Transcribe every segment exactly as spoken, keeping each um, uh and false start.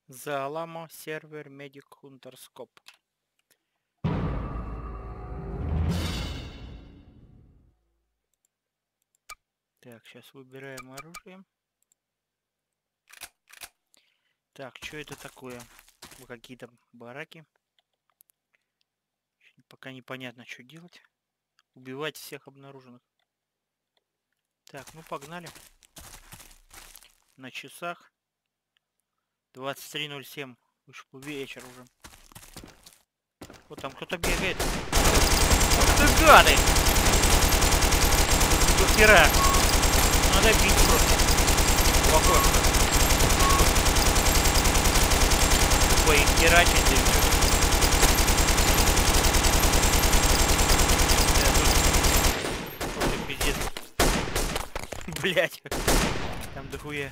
The Alamo Server Medic Hunter Scope. Так, сейчас выбираем оружие. Так, что это такое? Какие-то бараки. Пока непонятно, что делать. Убивать всех обнаруженных. Так, ну погнали. На часах двадцать три ноль семь. Уж вечер уже. Вот там кто-то бегает. Ах ты гады! До хера. Надо бить просто. В окошко. Тупо их херачить и все. Это пиздец. Блять. Там дохуя.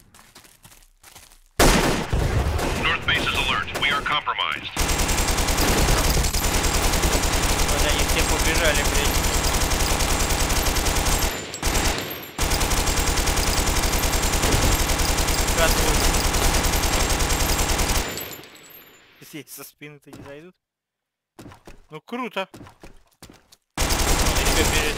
North base is alert. We are compromised. Вот они все побежали, блядь. Здесь со спины-то не зайдут. Ну круто. Смотри, перед.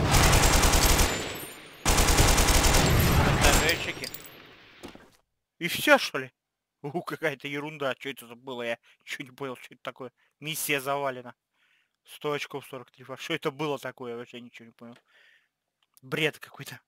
Вертолетчики. И все, что ли? У, какая-то ерунда. Что это было? Я ничего не понял, что это такое. Миссия завалена. сто очков сорок три. Что это было такое? Я вообще ничего не понял. Бред какой-то.